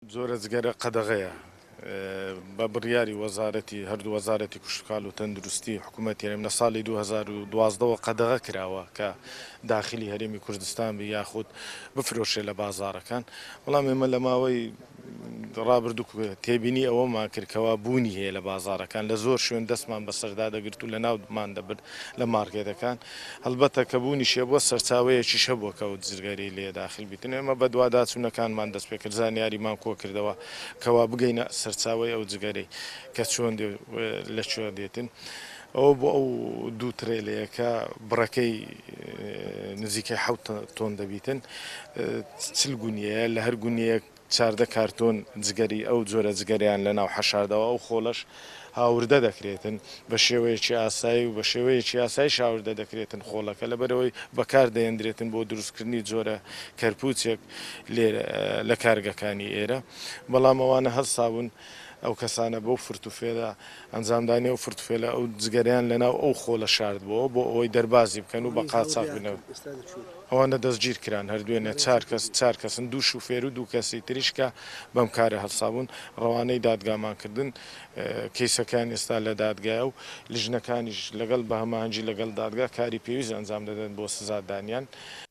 زۆرە جگەرە قەدەغەیە بە بڕیاری وەزارەتی هەردوو وەزارەتی کوشتکال و تەندروستی حکوومەتی هەرێم لە ساڵی 2012ەوە قەدەغە کراوە کە داخلی هەرێمی کوردستان بی یاخود بفرۆشێ لە بازارەکان وەڵام ئێمە لە ماوەی ڕابردوو تێبینی ئەوەمان کردکەوە بوونی هەیە لە بازارەکان لە زۆر شوێن دەستمان بەسەردا دەگرت و لە ناومان دەبرد لە مارکێتەکان هەڵبەتە کە بوونی شێ بووە سەرچاوەیەکی شەبووە کەوت زرگەری لێ داخل بیتن ئێمە بە دوواداچوونەکانمان دەست پێ کرد زانیاریمان کۆ کردەوە کەوا بگەینە سەرچاوی ئەو جگەرەی کە چۆن لەکوێ دێتن. ئەو بۆ ئەو دوو ترێلەیەکە بڕەکەی نزیکەی 7 تۆن دەبیتن چل گونیەیە لە هەر گونیەک 14 کارتۆن جگەری ئەو جۆرە جگەریان لە ناو حەشاردەوە ئەو خۆڵەش هاوردە دەکرێتن بە شێوەیەکی ئاسایی و بە شێوەیەکی ئاسایی شاوردە دەکرێتن خۆڵەکە لەبەرەوەی بەکار دەێنرێتن بۆ دروستکردنی جۆرە کەرپوچێک لە کارگەکانی ئێرە بەڵام ئەوانە هەڵساون ئەو کەسانە بەو فرتوفێدا ئەنجامدانی ئەو فرتوفێلە ئەو جگەریان لەناو ئەو خۆڵە شاردبووە بۆ ئەوەی دەربازی بکەن و بە قاچاق بنەوە ئەوانە دەستگیر کران هەردوێنێ چار کەسن دوو شوفێر و دوو کەسی تریشکە بەم کارە هەڵسابوون ڕەوانەی دادگامانکردن کەیسەکان ئێستا لە دادگایە و لیژنەکانیش لەگەڵ بە هەماهەنگی لەگەڵ دادگا کاری پێویست ئەنجام دەدەن بۆ سزادانیان